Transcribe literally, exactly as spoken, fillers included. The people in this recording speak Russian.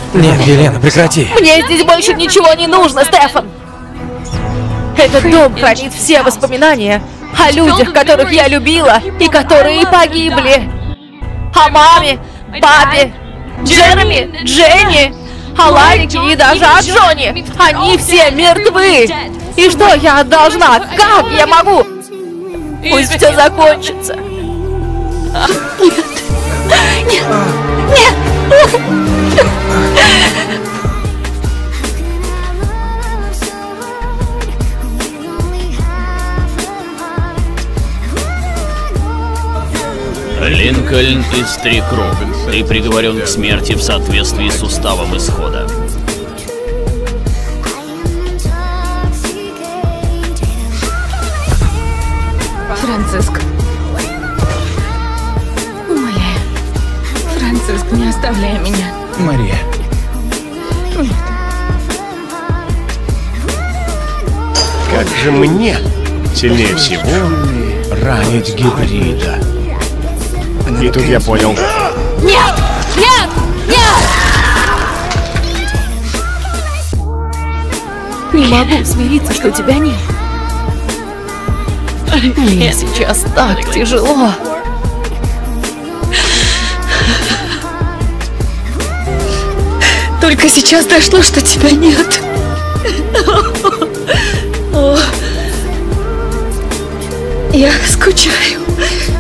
Нет, Елена, прекрати. Мне здесь больше ничего не нужно, Стефан. Этот дом хранит все воспоминания о людях, которых я любила и которые погибли. О маме, папе, Джереми, Дженни, о Ларике и даже о Джонни. Они все мертвы. И что я должна? Как я могу? Пусть все закончится. Нет. Нет. Нет. Линкольн из Три Круг. Ты приговорен к смерти в соответствии с уставом исхода. Франциск. Умоляю. Франциск, не оставляй меня. Мария. Нет. Как же мне сильнее всего ранить гибрида. И тут я понял. Нет! Нет! Нет! Не могу смириться, что тебя нет. Мне сейчас так тяжело. Только сейчас дошло, что тебя нет. Я скучаю.